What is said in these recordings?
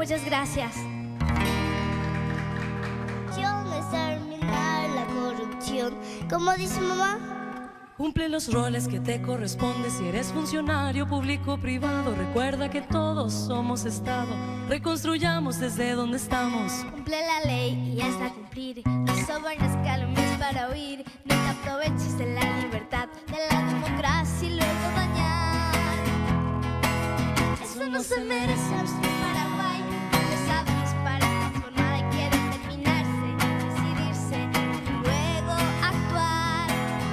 Muchas gracias. Es terminar la corrupción. Como dice mamá, cumple los roles que te corresponde. Si eres funcionario público o privado, recuerda que todos somos Estado. Reconstruyamos desde donde estamos. Cumple la ley y hasta cumplir. No sobornes calumnias para huir. No te aproveches de la libertad, de la democracia y luego dañar. Eso no se merece nuestro Paraguay. Lo sabemos para transformar y quieren terminarse, decidirse y luego actuar.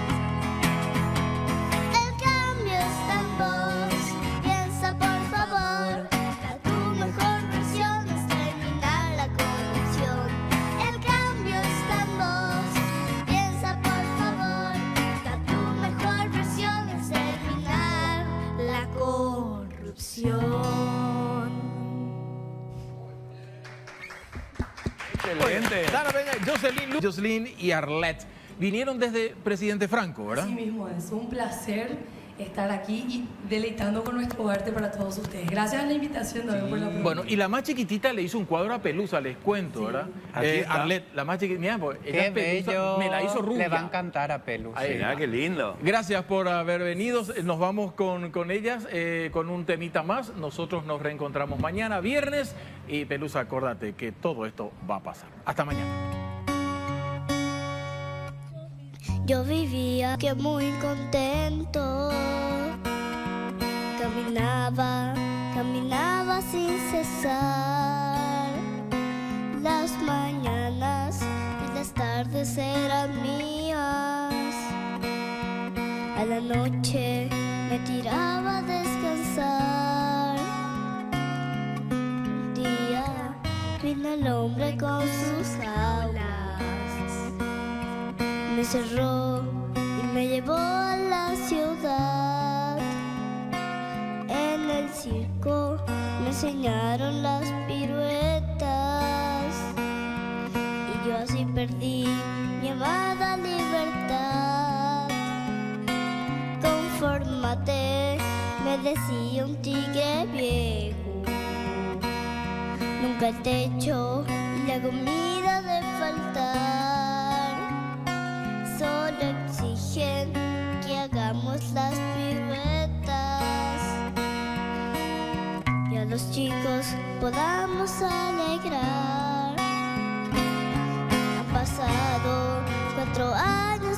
el cambio está en vos. Piensa por favor, tu mejor versión es terminar la corrupción. El cambio está en vos. Piensa por favor, tu mejor versión es terminar la corrupción. Excelente. Dana Peña, Jocelyn y Arlette vinieron desde Presidente Franco, ¿verdad? Así mismo es, un placer estar aquí y deleitando con nuestro arte para todos ustedes. Gracias a la invitación también por la pregunta. Bueno, y la más chiquitita le hizo un cuadro a Pelusa, les cuento, Sí. ¿verdad? Aquí está. Arlette, la más chiquitita, mira, pues, ella Qué es Pelusa, bello. me la hizo rubia. Le va a encantar a Pelu. Ahí sí. va. Qué lindo. Gracias por haber venido. Nos vamos con ellas, con un temita más. Nosotros nos reencontramos mañana, viernes. Y Pelusa, acuérdate que todo esto va a pasar. Hasta mañana. Yo vivía que muy contento. Caminaba sin cesar. Las mañanas y las tardes eran mías. A la noche me tiraba a descansar. Un día vino el hombre con sus jaulas. Me cerró y me llevó a la ciudad. En el circo me enseñaron las piruetas y yo así perdí mi amada libertad. Confórmate, me decía un tigre viejo. Nunca el techo y la comida de faltar. Solo exigen que hagamos las piruetas y a los chicos podamos alegrar. Han pasado 4 años